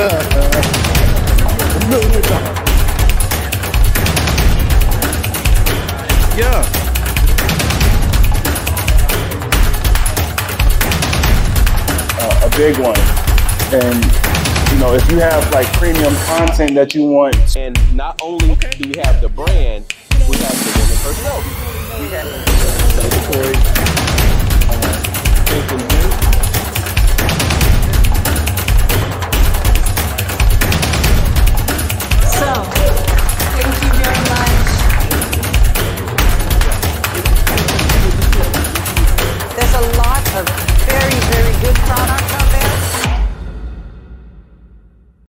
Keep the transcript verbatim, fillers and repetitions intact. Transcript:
Yeah. Uh, a big one. And, you know, if you have like premium content that you want. And not only okay. do we have the brand, we have the women herself.